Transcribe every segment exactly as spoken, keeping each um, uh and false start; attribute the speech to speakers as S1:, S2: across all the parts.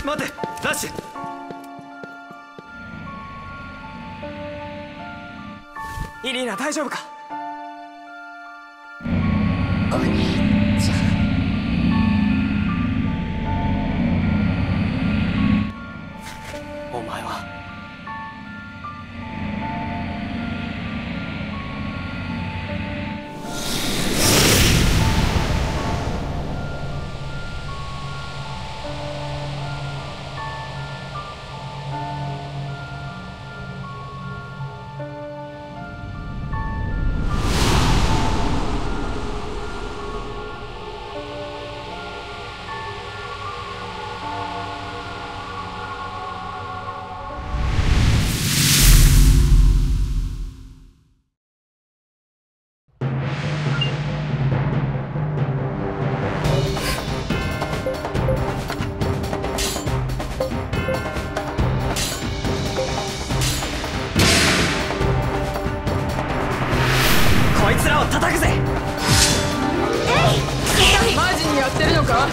S1: 待て、ラッシュ。イリーナ、大丈夫か？
S2: お兄ちゃん。
S1: お前はこいつらを叩くぜ。
S2: えい、マジにやってるのか？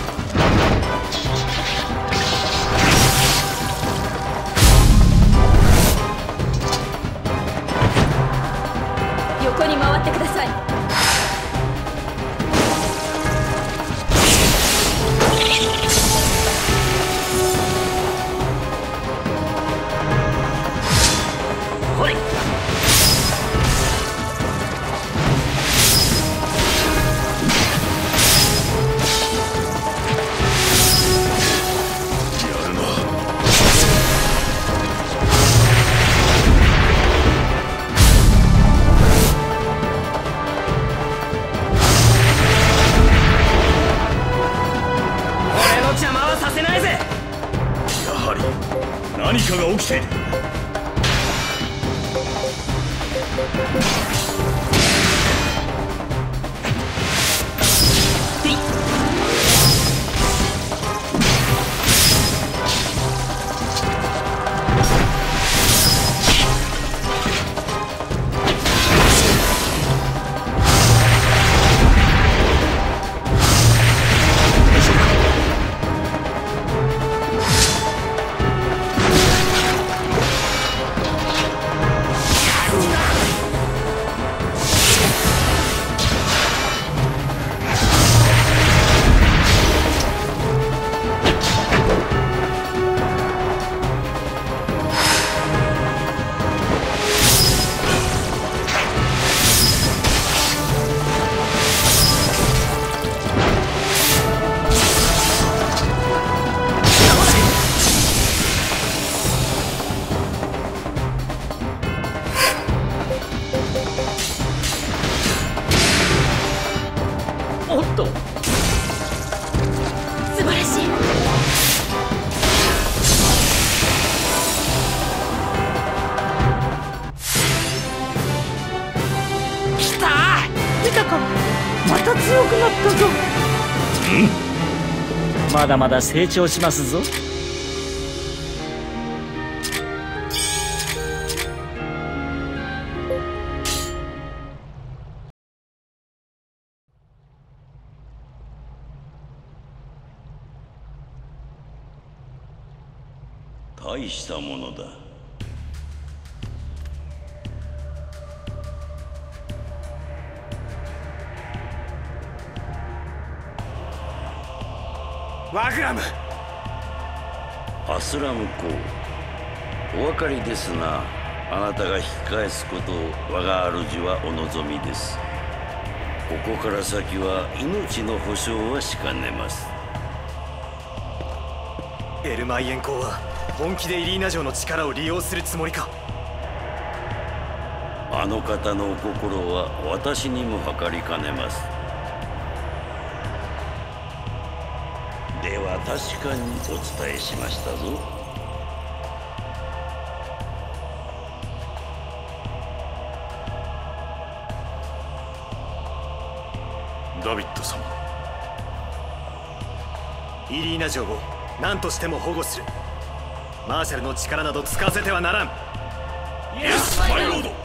S2: 横に回ってください。
S1: ほれ。
S3: 何かが起きている。
S1: おっと、
S2: 素晴らしい。
S1: 来たー。
S2: 見たか、また強くなったぞ。
S4: うん、まだまだ成長しますぞ。
S3: 大したものだ。
S1: ワグラム。
S3: アスラム公、お分かりですな。あなたが引き返すことを我が主はお望みです。ここから先は命の保証はしかねます。
S1: エルマイエン公は本気でイリーナ城の力を利用するつもりか？
S3: あの方のお心は私にも計りかねます。では確かにお伝えしましたぞ。
S5: ダビッド様、
S1: イリーナ城を何としても保護する。マーシャルの力など使わせてはならん。
S5: イエス、マイロード。